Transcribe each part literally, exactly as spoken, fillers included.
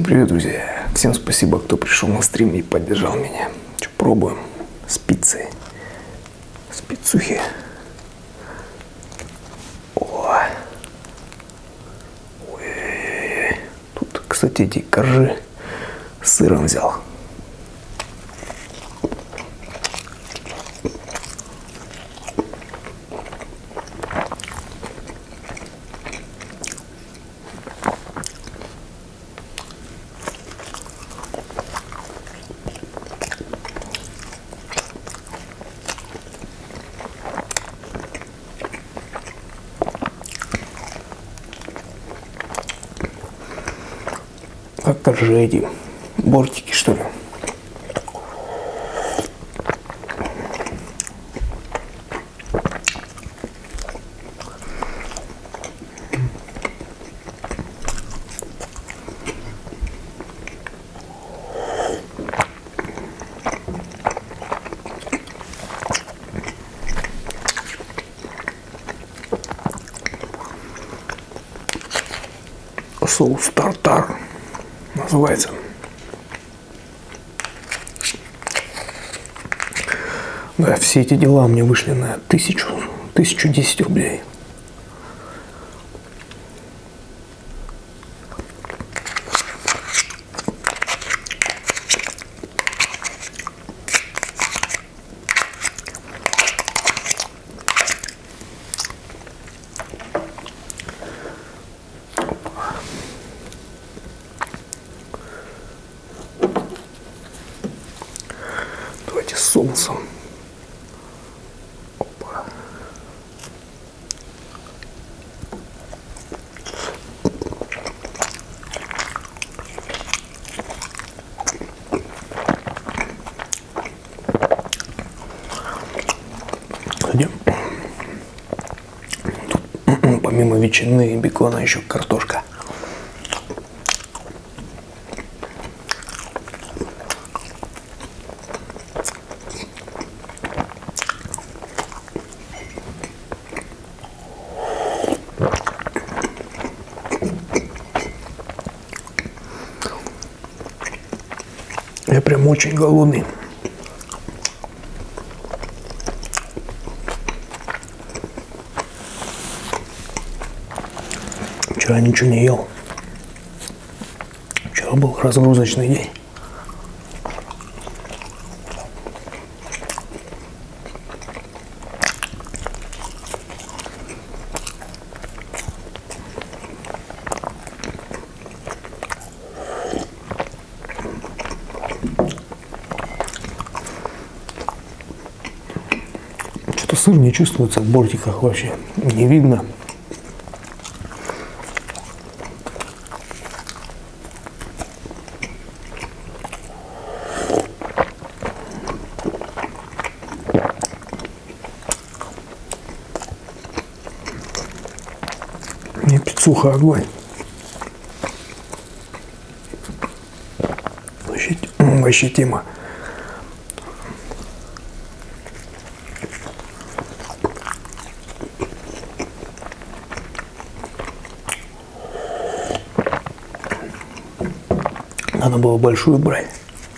привет, друзья! Всем спасибо, кто пришел на стрим и поддержал меня. Что, пробуем спицы, спицухи. О. Ой-ой-ой. Тут, кстати, эти коржи с сыром взял. Как-то же эти бортики, что ли. Соус тартар называется. Да, все эти дела мне вышли на тысячу, тысячу десять рублей. Давайте с соусом. Опа. Тут, помимо ветчины и бекона еще картошка. Я прям очень голодный. Вчера ничего не ел. Вчера был разгрузочный день. Что-то сыр не чувствуется в бортиках вообще. Не видно. Не пиццуха, огонь. Вообще, вообще тема. Надо было большую брать.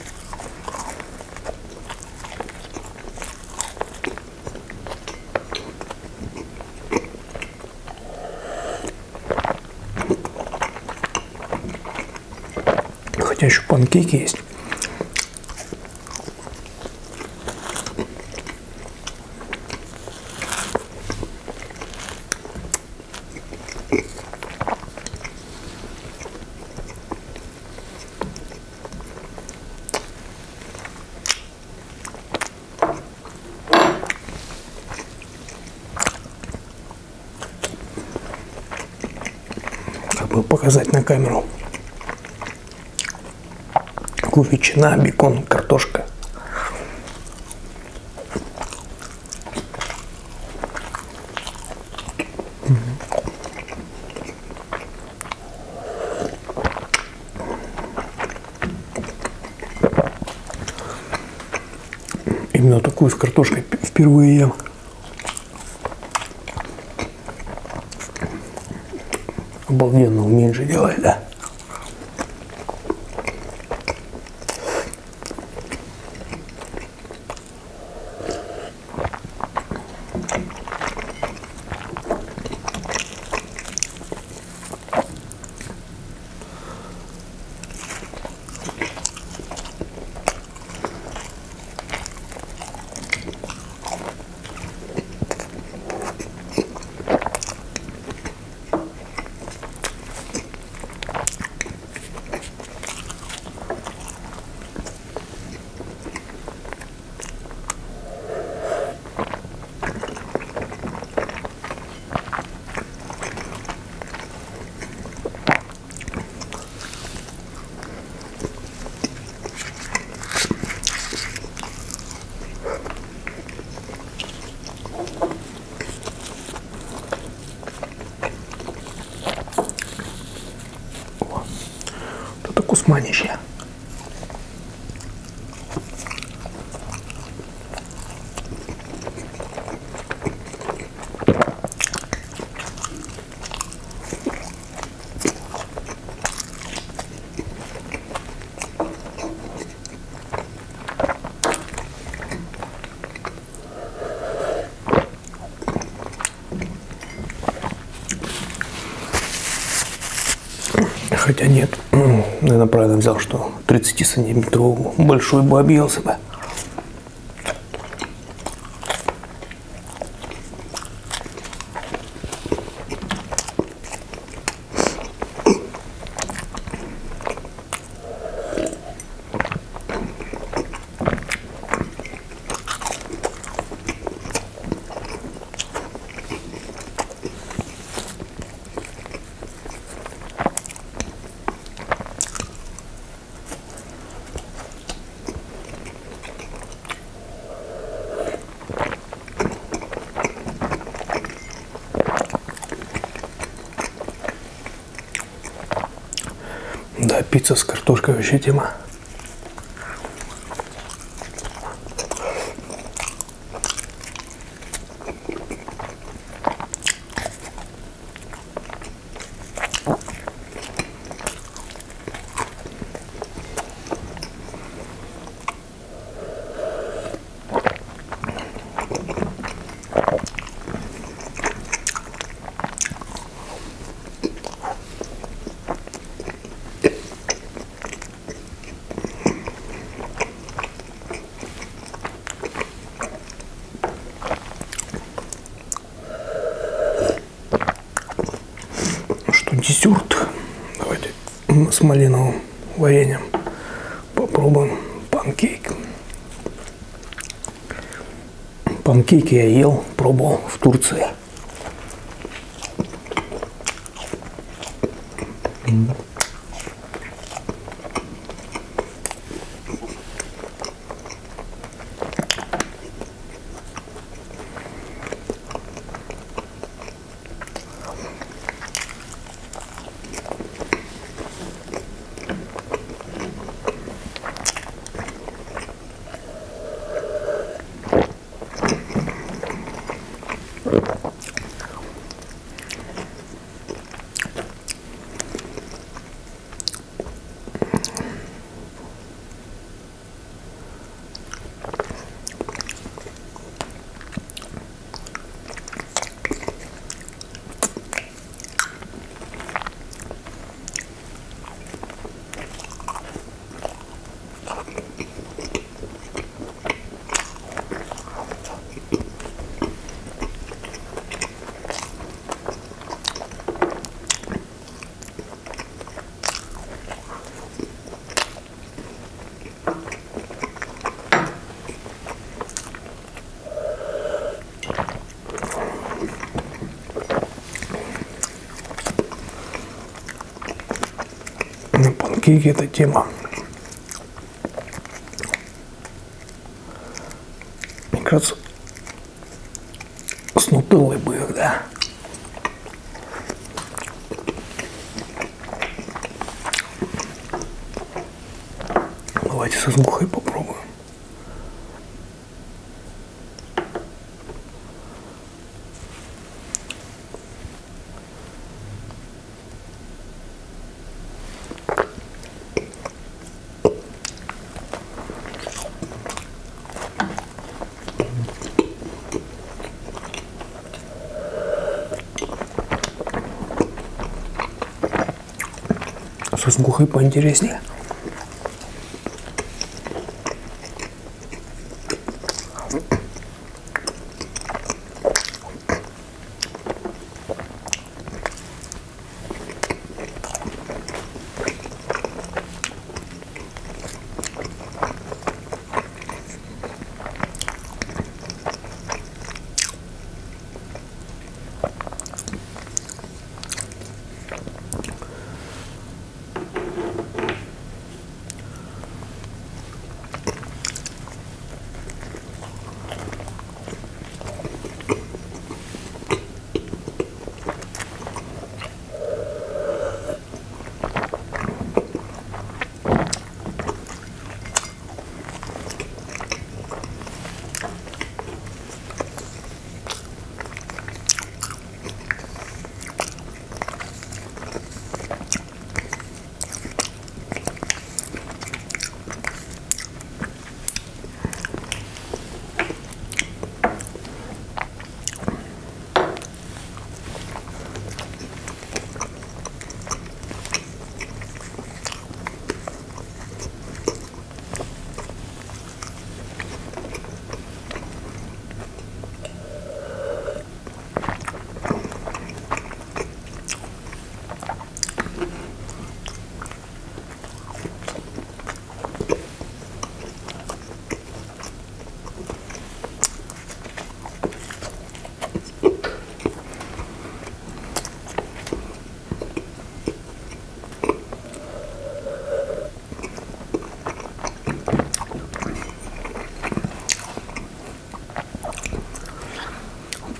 Хотя еще панкейки есть. Как бы показать на камеру. Ветчина, бекон, картошка. Именно такую с картошкой впервые ем. Обалденно умеет же делать, да? Манище. Хотя нет, наверное, правильно взял, что тридцатисантиметровый большой бы объелся бы. Да, пицца с картошкой вообще тема. Десерт. Давайте с малиновым вареньем попробуем панкейк. Панкейки я ел, пробовал в Турции. Панкейки — это тема. Мне кажется, с нутеллой бы их, да. Давайте со сгухой попробуем. Со сгухой поинтереснее.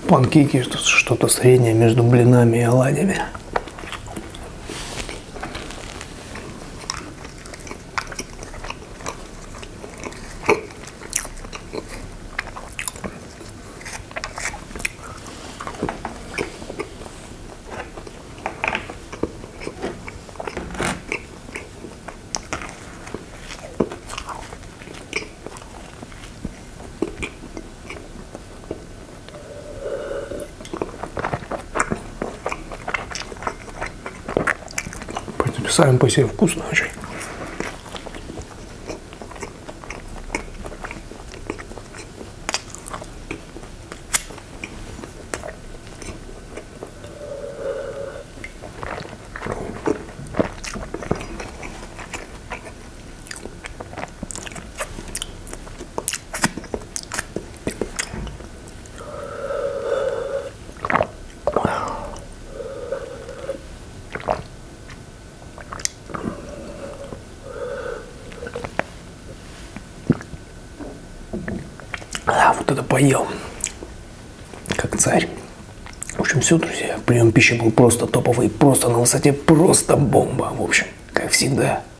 Панкейки что-то среднее между блинами и оладьями. Сам по себе вкусно очень. А, вот это поел, как царь. В общем, все, друзья, прием пищи был просто топовый, просто на высоте, просто бомба. В общем, как всегда.